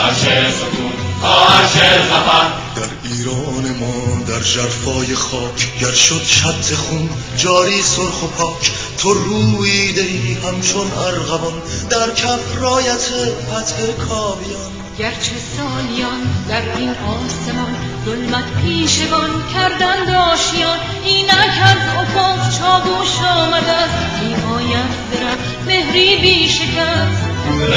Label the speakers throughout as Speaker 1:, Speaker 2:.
Speaker 1: عرش سکون تا عرش ظفر.
Speaker 2: در ایران ما در ژرفای خاک گر شد شط خون جاری سرخ و پاک، تو رویده‌ای همچون ارغوان در کف رایت فتح کاویان.
Speaker 3: گرچه سالیان در این آسمان ظلمت پیشگان کردند آشیان، اینک از افق چاوش آمد است می‌آید درم مهری بی شکست.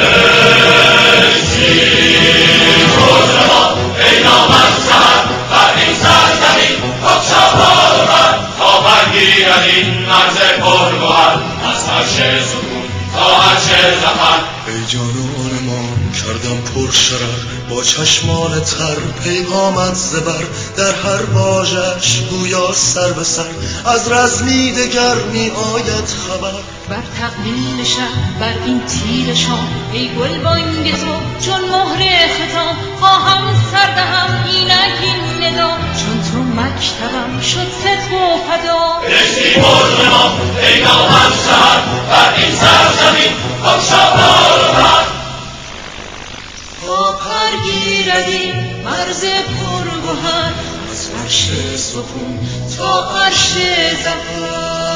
Speaker 1: ای نامت سهر بر این سرزمین بگشا بال و پر تا برگیرد این مرز پرگوهر از عرش سکون تا عرش ظفر.
Speaker 2: ای جانان ما کردم پر شرر با چشمان تر پیغامت زبر، در هر واژه‌اش گویا سر به سر از رزمی دگر می آید خبر.
Speaker 3: بر تقویم شب بر این تیر شام ای گلبانگ تو چون مهر ختام، خواهم سر دهم اینک این ندا چون تو مکتبم شد ستر و فدا.
Speaker 1: بهشتی مرغ ما ای نامت سهر بر این سرزمین بگشا بال و پر
Speaker 3: تا پر گیرد این مرز پرگوهر از عرش سکون تا عرش ظفر.